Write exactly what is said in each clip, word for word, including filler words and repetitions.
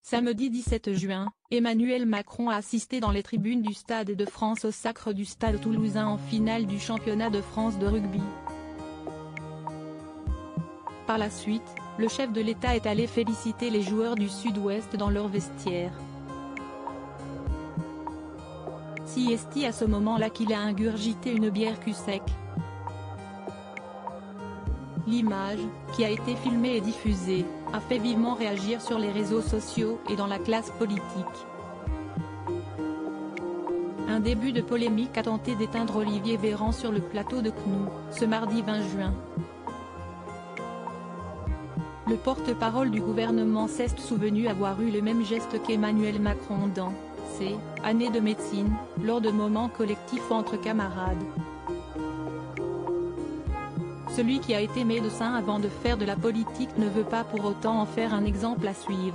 Samedi dix-sept juin, Emmanuel Macron a assisté dans les tribunes du Stade de France au sacre du Stade toulousain en finale du championnat de France de rugby. Par la suite, le chef de l'État est allé féliciter les joueurs du Sud-Ouest dans leur vestiaire. Si est à ce moment-là qu'il a ingurgité une bière cul-sec. L'image, qui a été filmée et diffusée, a fait vivement réagir sur les réseaux sociaux et dans la classe politique. Un début de polémique a tenté d'éteindre Olivier Véran sur le plateau de C N O, ce mardi vingt juin. Le porte-parole du gouvernement s'est souvenu avoir eu le même geste qu'Emmanuel Macron dans ses « années de médecine », lors de moments collectifs entre camarades. Celui qui a été médecin avant de faire de la politique ne veut pas pour autant en faire un exemple à suivre.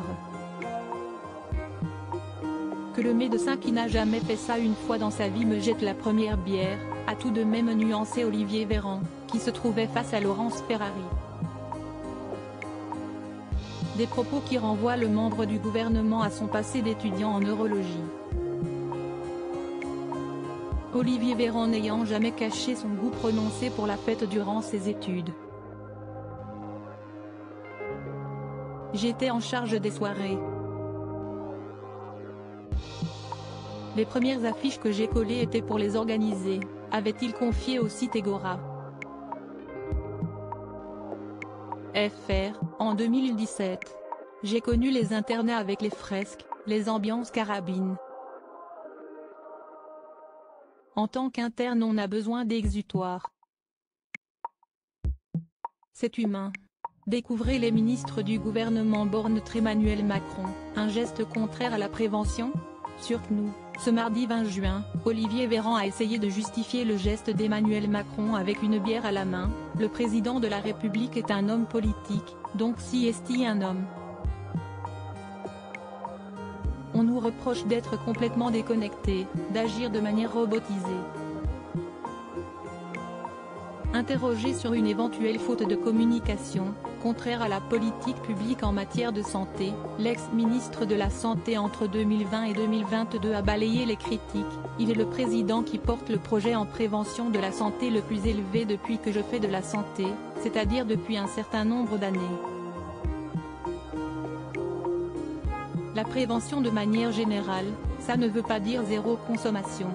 Que le médecin qui n'a jamais fait ça une fois dans sa vie me jette la première bière, a tout de même nuancé Olivier Véran, qui se trouvait face à Laurence Ferrari. Des propos qui renvoient le membre du gouvernement à son passé d'étudiant en neurologie. Olivier Véran n'ayant jamais caché son goût prononcé pour la fête durant ses études. J'étais en charge des soirées. Les premières affiches que j'ai collées étaient pour les organiser, avait-il confié au site Egora. F R, en deux mille dix-sept. J'ai connu les internats avec les fresques, les ambiances carabines. En tant qu'interne on a besoin d'exutoire. C'est humain. Découvrez les ministres du gouvernement Borne Emmanuel Macron, un geste contraire à la prévention? Sur C N O, ce mardi vingt juin, Olivier Véran a essayé de justifier le geste d'Emmanuel Macron avec une bière à la main. Le président de la République est un homme politique, donc si est-il un homme. On nous reproche d'être complètement déconnectés, d'agir de manière robotisée. Interrogé sur une éventuelle faute de communication, contraire à la politique publique en matière de santé, l'ex-ministre de la Santé entre deux mille vingt et deux mille vingt-deux a balayé les critiques. Il est le président qui porte le projet en prévention de la santé le plus élevé depuis que je fais de la santé, c'est-à-dire depuis un certain nombre d'années. La prévention de manière générale, ça ne veut pas dire zéro consommation.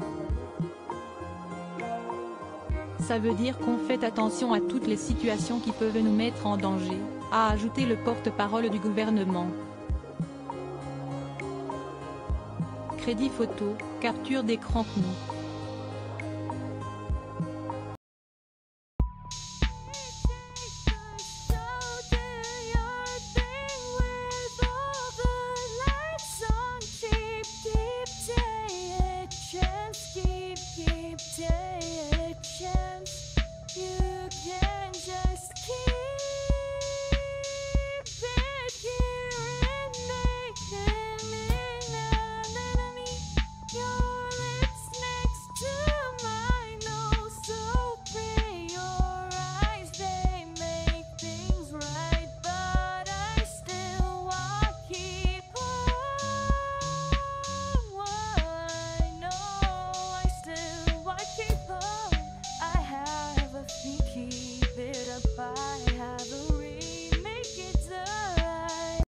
Ça veut dire qu'on fait attention à toutes les situations qui peuvent nous mettre en danger, a ajouté le porte-parole du gouvernement. Crédit photo, capture d'écran C N O.